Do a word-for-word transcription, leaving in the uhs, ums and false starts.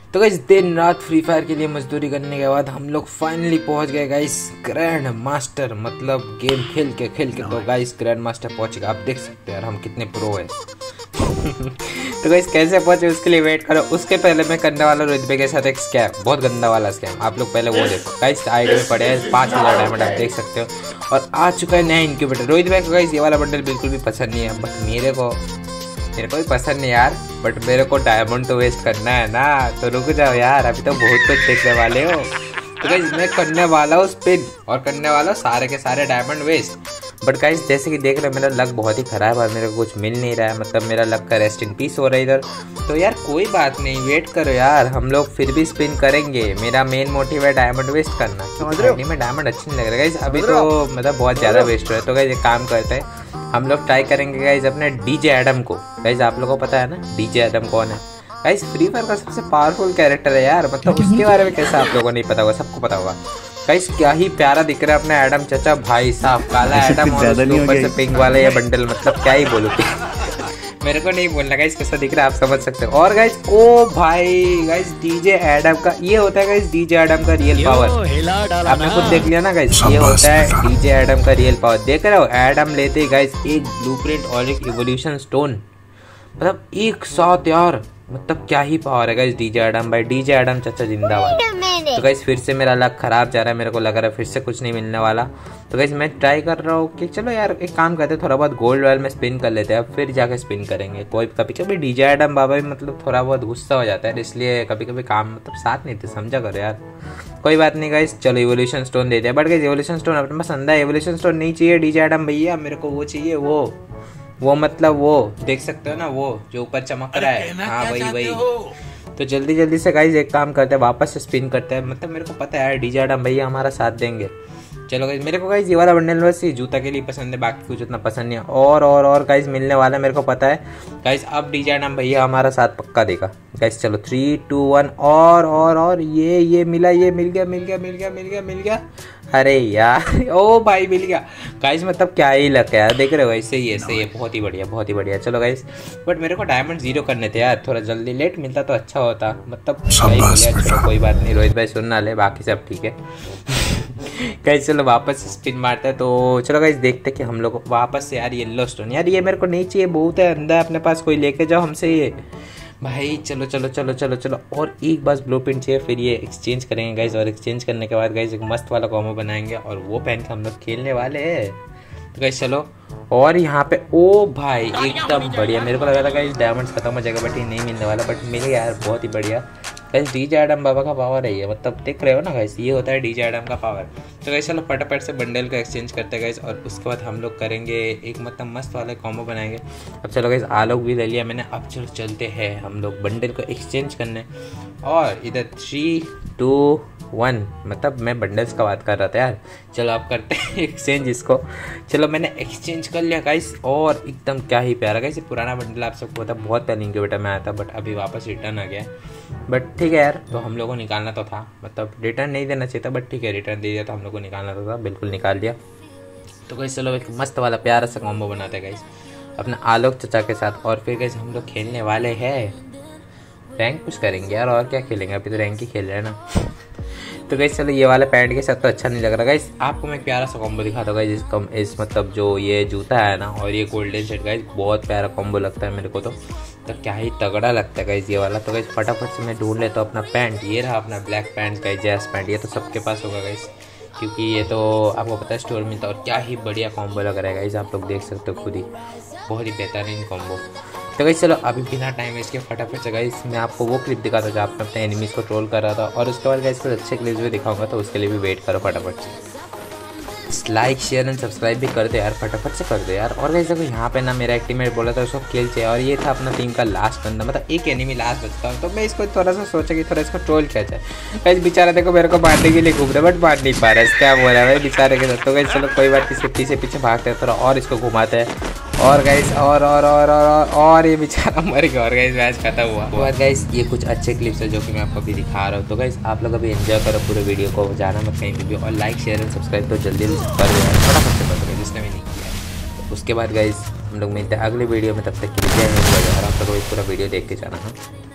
तो गाइस दिन रात फ्री फायर के लिए मजदूरी करने के बाद हम लोग फाइनली पहुंच गए गाइस ग्रैंड मास्टर, मतलब गेम खेल के खेल के तो गाइस ग्रैंड मास्टर पहुंच गए। आप देख सकते हैं यार हम कितने प्रो हैं। तो गाइस कैसे पहुंचे उसके लिए वेट करो। उसके पहले मैं करने वाला रोहित भाई के साथ एक स्कैम, बहुत गंदा वाला स्कैम। आप लोग पहले वो देखो गाइस, आईडी में पड़े हैं पाँच हज़ार डायमंड, आप देख सकते हो। और आ चुका है नया इनक्यूबेटर। रोहित भाई को गाइस ये वाला बंडल बिल्कुल भी पसंद नहीं है, बट मेरे को मेरे को भी पसंद नहीं यार, बट मेरे को डायमंड तो वेस्ट करना है ना। तो रुक जाओ यार, अभी तो बहुत कुछ देखने वाले हो। तो गाइस मैं करने वाला हूँ स्पिन और करने वाला हूँ सारे के सारे डायमंड वेस्ट। बट गाइस जैसे कि देख रहे हो मेरा लक बहुत ही खराब है, मेरे को कुछ मिल नहीं रहा है, मतलब मेरा लक का रेस्ट इन पीस हो रहा है इधर। तो यार कोई बात नहीं, वेट करो यार, हम लोग फिर भी स्पिन करेंगे। मेरा मेन मोटिव है डायमंड वेस्ट करना, क्योंकि में डायमंड अच्छी नहीं लग रहा है गाइस अभी तो, मतलब बहुत ज़्यादा वेस्ट हो रहा है। तो गाइस एक काम करते हैं, हम लोग ट्राई करेंगे गाइस अपने डीजे एडम को। गाइस आप लोगों को पता है ना डीजे एडम कौन है? गाइस फ्री फायर का सबसे पावरफुल कैरेक्टर है यार, मतलब उसके बारे में कैसा आप लोगों को नहीं पता होगा, सबको पता होगा। गाइस क्या ही प्यारा दिख रहा है अपना एडम चाचा, भाई साहब काला एडम और उसके ऊपर से पिंक वाला ये बंडल, मतलब क्या ही बोलूं। मेरे को नहीं बोलना गाइस कैसा दिख रहा है, आप समझ सकते हो। और गाइस ओ भाई गाइस डीजे एडम का ये होता है गाइस, डीजे एडम का रियल पावर आपने खुद देख लिया ना गाइस, ये होता है डीजे एडम का रियल पावर। देख रहे हो एडम लेते गाइस एक ब्लूप्रिंट और एक इवोल्यूशन स्टोन, मतलब एक साथ यार, मतलब क्या ही पावर है गाइस डीजे एडम भाई, डीजे एडम चाचा जिंदाबाद। तो गाइस फिर से मेरा लक खराब जा रहा है, मेरे को लग रहा है फिर से कुछ नहीं मिलने वाला। तो गाइस मैं ट्राई कर रहा हूँ कि चलो यार एक काम करते हैं, थोड़ा बहुत गोल्ड रॉयल में स्पिन कर लेते हैं, अब फिर जाके स्पिन करेंगे। कोई कभी कभी डीजे एडम बाबा भी मतलब थोड़ा बहुत गुस्सा हो जाता है, इसलिए कभी कभी काम मतलब साथ नहीं थे, समझा करो यार। कोई बात नहीं गाइस, चलो इवोल्यूशन स्टोन देते हैं। बट गाइस इवोल्यूशन स्टोन अपने पसंद है, इवोल्यूशन स्टोन नहीं चाहिए डीजे एडम भैया, मेरे को वो चाहिए, वो वो मतलब वो देख सकते हो ना, वो जो ऊपर चमक रहा है, हाँ वही वही। तो जल्दी जल्दी से गाइस एक काम करते हैं, वापस से स्पिन करते हैं, मतलब मेरे को पता है डीजे एडम भैया हमारा साथ देंगे। चलो गाइस मेरे को गाइस ये वाला बंडल बस ये जूता के लिए पसंद है, बाकी कुछ उतना पसंद नहीं है। और और और गाइस मिलने वाला है मेरे को पता है गाइस, अब डीजे एडम भैया हमारा साथ पक्का देगा गाइस। चलो थ्री टू वन और और और ये ये मिला, ये मिल गया मिल गया मिल गया मिल गया मिल गया अरे यार ओ भाई मिल गया गाइस, मतलब क्या ही लग है यार, देख रहे हो ऐसे ही ऐसे ही, बहुत ही बढ़िया बहुत ही बढ़िया। चलो गाइस बट मेरे को डायमंड जीरो करने थे यार, थोड़ा जल्दी लेट मिलता तो अच्छा होता, मतलब चलो कोई बात नहीं, रोहित भाई सुन ना ले, बाकी सब ठीक है। गाइस चलो वापस स्पिन मारते हैं। तो चलो गाइस देखते कि हम लोग वापस से यार येलो स्टोन, यार ये मेरे को नहीं चाहिए, बहुत है अंदर अपने पास, कोई लेके जाओ हमसे ये भाई। चलो चलो चलो चलो चलो और एक बस ब्लूप्रिंट चाहिए, फिर ये एक्सचेंज करेंगे गाइस, और एक्सचेंज करने के बाद गाइस एक मस्त वाला कॉम्बो बनाएंगे और वो पहन के हम लोग खेलने वाले हैं। तो गाइस चलो, और यहाँ पे ओ भाई एकदम बढ़िया, मेरे को लगा था गाइस डायमंड्स खत्म हो जाएगा, बट ये नहीं मिलने वाला, बट मिल गया यार, बहुत ही बढ़िया। गाइस डीजे एडम बाबा का पावर है ये, मतलब देख रहे हो ना गाइस, ये होता है डीजे एडम का पावर। तो गाइस चलो फटाफट से बंडल का एक्सचेंज करते हैं गाइस, और उसके बाद हम लोग करेंगे एक मतलब मस्त वाला कॉम्बो बनाएंगे। अब चलो गाइस आलोक भी ले लिया मैंने, अब चलो चलते हैं हम लोग बंडल को एक्सचेंज करने। और इधर थ्री टू वन, मतलब मैं बंडल्स का बात कर रहा था यार। चलो आप करते हैं एक्सचेंज इसको। चलो मैंने एक्सचेंज कर लिया गाइस, और एकदम क्या ही प्यारा गाइस, पुराना बंडल आप सबको पता बहुत पहले इनक्यूबेटर में आया था, बट अभी वापस रिटर्न आ गया। बट ठीक है यार, तो हम लोगों को निकालना तो था, मतलब रिटर्न नहीं देना चाहिए था, बट ठीक है रिटर्न दे दिया, तो हम लोग को निकालना तो था, बिल्कुल निकाल दिया। तो गाइस चलो एक मस्त वाला प्यारा सा कॉम्बो बनाते हैं गाइस अपना आलोक चचा के साथ, और फिर गाइस हम लोग खेलने वाले हैं रैंक कुछ करेंगे यार, और क्या खेलेंगे, अभी तो रैंक ही खेल रहे हैं ना। तो गाइस चलो ये वाला पैंट के साथ तो अच्छा नहीं लग रहा गाइस, आपको मैं प्यारा सा कॉम्बो दिखाता हूँ गाइस, इसका इस मतलब जो ये जूता है ना और ये गोल्डन सेट गाइस, बहुत प्यारा कॉम्बो लगता है मेरे को तो तो क्या ही तगड़ा लगता है गाइस ये वाला। तो गाइस फटाफट से मैं ढूंढ लेता हूँ अपना पैंट, ये रहा अपना ब्लैक पैंट गाइस, जैस पैंट, ये तो सबके पास होगा गाइस, क्योंकि ये तो आपको पता है स्टोर मिलता है। और क्या ही बढ़िया कॉम्बो लग रहा है गाइस, आप लोग देख सकते हो खुद ही, बहुत ही बेहतरीन कॉम्बो। तो गाइस चलो अभी बिना टाइम वेस्ट के फटाफट से गाइस मैं आपको वो क्लिप दिखाता हूँ जहाँ पे अपने एनिमीज़ को ट्रोल कर रहा था, और उसके बाद गाइस कुछ अच्छे क्लिप्स भी दिखाऊंगा, तो उसके लिए भी वेट करो फटाफट से। लाइक शेयर एंड सब्सक्राइब भी कर दो यार, फटाफट से कर दो यार। और गाइस देखो यहाँ पे ना मेरा एक टीममेट बोला था उसको किल चाहिए, और ये था अपना टीम का लास्ट बंदा, मतलब एक एनिमी लास्ट बचता हूँ, तो मैं इसको थोड़ा सा सोचा कि थोड़ा इसको ट्रोल किया जाए। गाइस बेचारा देखो मेरे को मारने के लिए घूम रहा है, बट मार नहीं पा रहा है, क्या बोल रहा है भाई बेचारे के साथ। तो गाइस चलो कोई बात, इसके पीछे पीछे भागते हैं थोड़ा, और इसको घुमाते हैं, और गाइस और और और और और ये बेचारा मर गया, और गाइस मैच खत्म हुआ। और गाइस ये कुछ अच्छे क्लिप्स है जो कि मैं आपको अभी दिखा रहा हूँ। तो गाइस आप लोग अभी एंजॉय करो पूरे वीडियो को, जाना मत कहीं भी, और लाइक शेयर एंड सब्सक्राइब तो जल्दी जल्दी कर दो यार, फटाफट से कर दो जिसने भी नहीं किया। तो उसके बाद गाइस हम लोग मिलते हैं अगले वीडियो में, तब तक के लिए जय हिंद, और आप लोग पूरा वीडियो देख के जाना है।